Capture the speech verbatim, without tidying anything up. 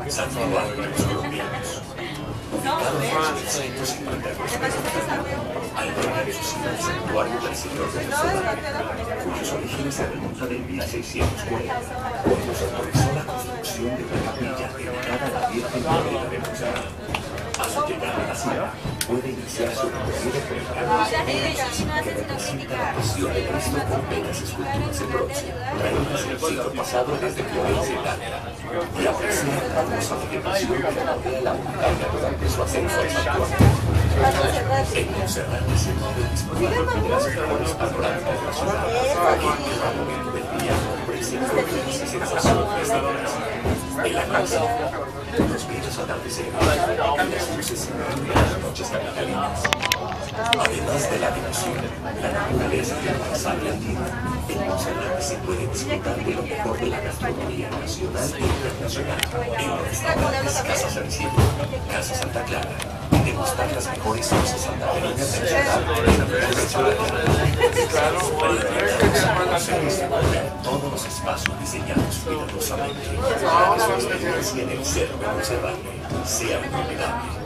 San Juan de los Colombianos. Ubicado en el ciento cincuenta y dos alberga en su seno el santuario del Señor de los Cervantes, cuyos orígenes se remontan en mil seiscientos cuarenta, cuando se autorizó la construcción de una capilla dedicada a la Virgen María de Montserrat. A su llegada a la ciudad, puede iniciar su recorrido por el camino que representa la pasión de Cristo con bellas esculturas en bronce, traídas del siglo pasado desde Florencia, Italia, y apreciar la hermosa vegetación que rodea la montaña durante su ascenso al santuario. En Montserrat se puede disfrutar de las mejores panorámicas de la ciudad, que en cada momento del día ofrecen colores y sensaciones restauradas. En la casa, los bellos atardeceres y las luces de las noches capitalinas. Además de la devoción, la naturaleza y el paisaje andino, en Montserrat se puede disfrutar de lo mejor de la gastronomía nacional e internacional en los restaurantes Casa San Isidro, Casa Santa Clara, y degustar las mejores salsas santafereñas de Montserrat en la restauración. Se descubren todos los espacios diseñados cuidadosamente para que su experiencia en el Cerro de Montserrat sea inolvidable.